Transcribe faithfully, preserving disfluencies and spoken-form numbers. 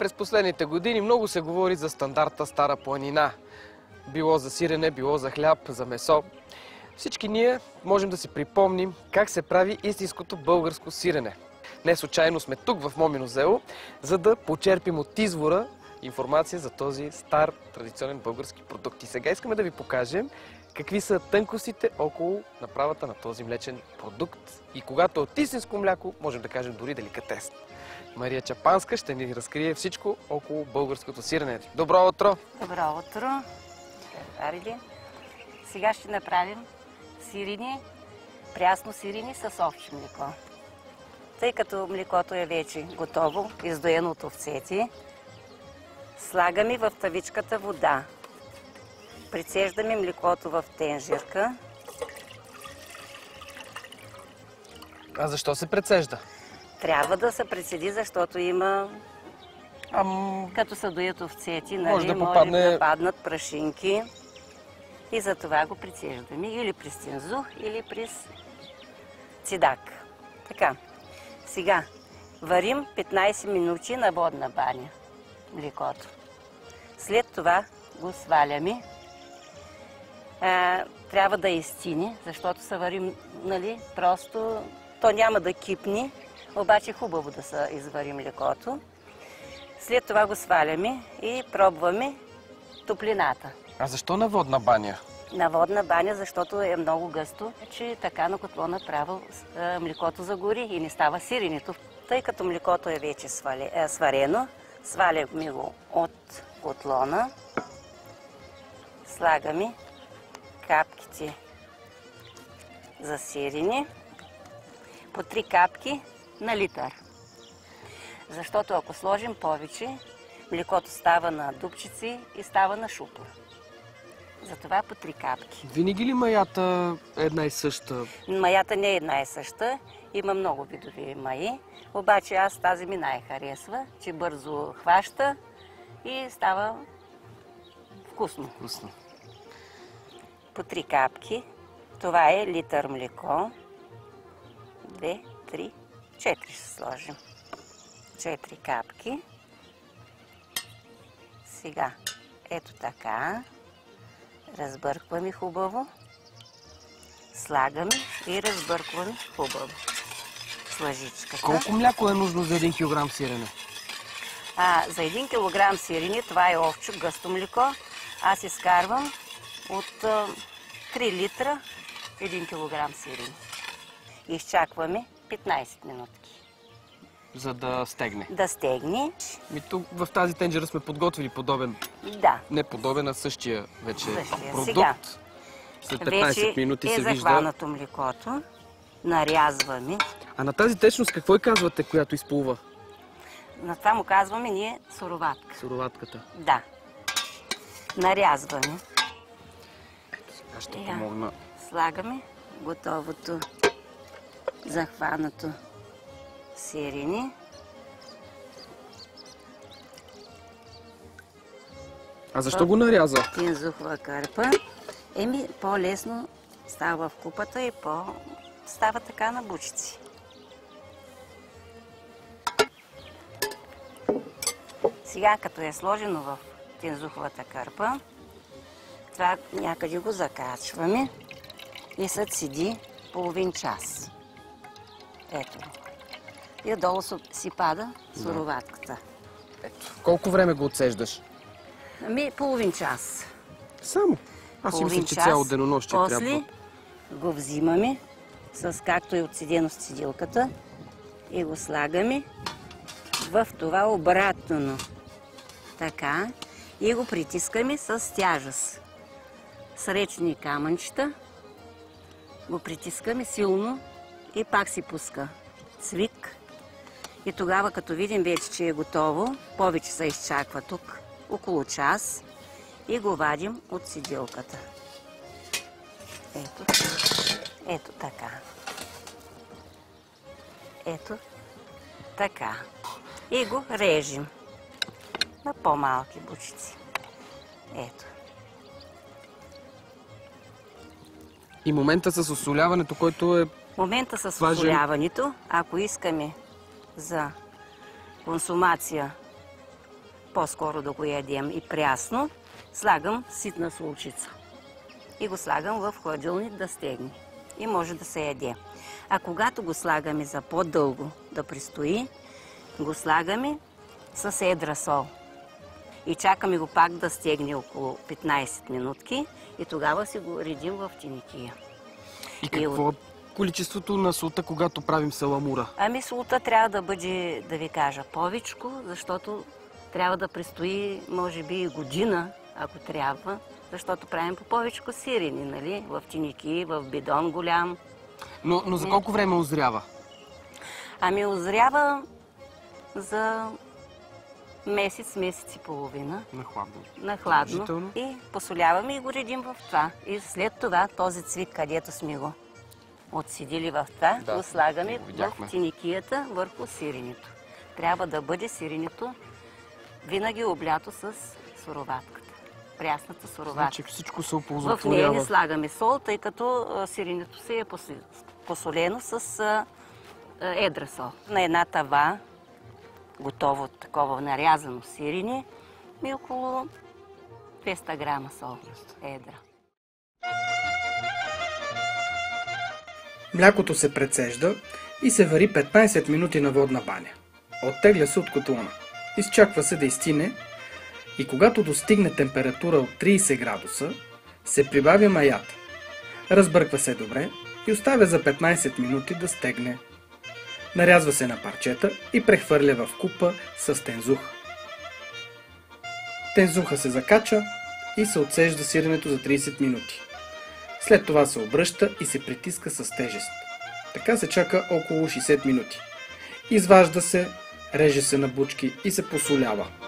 През последните години много се говори за стандарта Стара планина. Било за сирене, било за хляб, за месо. Всички ние можем да си припомним как се прави истинското българско сирене. Не случайно сме тук в Момино село, за да почерпим от извора информация за този стар традиционен български продукт. И сега искаме да ви покажем какви са тънкостите около направата на този млечен продукт. И когато е от истинско мляко, можем да кажем дори деликатес. Мария Чапанска ще ни разкрие всичко около българското сирене. Добро утро! Добро утро! Арили. Сега ще направим сирени, прясно сирени с овче млеко. Тъй като млекото е вече готово, издоено от овцете, слагаме в тавичката вода. Прицеждаме млекото в тенжерка. А защо се прецежда? Трябва да се прецеди, защото има, Ам... като се доят овцети, нали, може да може попадне... да паднат прашинки. И за това го прицеждаме или през тензух, или през цидак. Така, сега варим петнайсет минути на водна баня млекото. След това го сваляме. А, трябва да изтине, защото се варим, нали, просто то няма да кипне, обаче хубаво да се извари млекото. След това го сваляме и пробваме топлината. А защо на водна баня? На водна баня, защото е много гъсто, че така на котло направо млекото загори и не става сиренето. Тъй като млекото е вече сварено, сваляме го от котлона, слагаме капките за сирене, по три капки на литър. Защото ако сложим повече, млекото става на дупчици и става на шупа. Затова по три капки. Винаги ли маята е една и съща? Маята не е една и съща. Има много видови маи. Обаче аз тази ми най-харесва, че бързо хваща и става вкусно. Вкусно. По три капки. Това е литър млеко. Две, три, четири ще сложим. Четири капки. Сега, ето така. Разбъркваме хубаво. Слагаме и разбъркваме хубаво с лъжичката. Колко мляко е нужно за един килограм сирене? А, за един килограм сирене, това е овче гъсто млеко, аз изкарвам от а, три литра един килограм сирене. Изчакваме петнайсет минутки. За да стегне? Да стегне. Ми тук в тази тенджера сме подготвили подобен, да. не подобен, а същия вече същия. продукт. Сега, след петнайсет минути е се вижда. захванато млекото. Нарязваме. А на тази течност какво и казвате, която изплува? На това му казваме ние суроватка. Суроватката. Да. Нарязваме. Сега ще помогна. Слагаме готовото захванато сирене. А защо го наряза? Тензухова кърпа. Еми, по-лесно става в купата и по... става така на бучици. Сега, като е сложено в тензуховата кърпа, това някъде го закачваме и се седи половин час. Ето. И отдолу си пада суроватката. Ето. Колко време го отсеждаш? Ами, половин час. Само? Аз си мисля, че цяло денонощие трябва. После го взимаме, с както е отседено с цедилката, и го слагаме в това обратно. Така. И го притискаме с тяжест. С речни камънчета го притискаме силно и пак си пуска цвик. И тогава, като видим вече, че е готово, повече се изчаква тук, около час, и го вадим от седилката. Ето, ето така. Ето така. И го режем на по-малки бучици. Ето. И момента с осоляването, който е Момента с важен. осоляването, ако искаме за консумация по-скоро да го ядем и прясно, слагам ситна солчица. И го слагам в хладилник да стегне. И може да се яде. А когато го слагаме за по-дълго да престои, го слагаме с едра сол. И чакаме го пак да стегне около петнайсет минутки и тогава си го редим в тинекия. И какво е количеството на солта, когато правим саламура? Ами солта трябва да бъде, да ви кажа, повечко, защото трябва да престои, може би, и година, ако трябва, защото правим по повечко сирени, нали? В тиники, в бидон голям. Но, но за колко време озрява? Ами озрява за месец, месец и половина. На хладно. На хладно. Жително. И посоляваме и го редим в това. И след това този цвик, където сме го отседили в това, Да, го слагаме го в тиникията върху сиренето. Трябва да бъде сиренето винаги облято с суроватката. Прясната суроватка. Значи всичко се В нея оползотворява. не слагаме сол, тъй като а, сиренето си е поси- посолено с а, а, едра сол. На една тава, готово такова нарязано сирене, и около двеста грама сол едра. Млякото се прецежда и се вари петнайсет минути на водна баня. Оттегля се от котлона. Изчаква се да изстине и когато достигне температура от трийсет градуса, се прибавя маята. Разбърква се добре и оставя за петнайсет минути да стегне. Нарязва се на парчета и прехвърля в купа с тензух. Тензуха се закача и се отсежда сиренето за трийсет минути. След това се обръща и се притиска с тежест. Така се чака около шейсет минути. Изважда се, реже се на бучки и се посолява.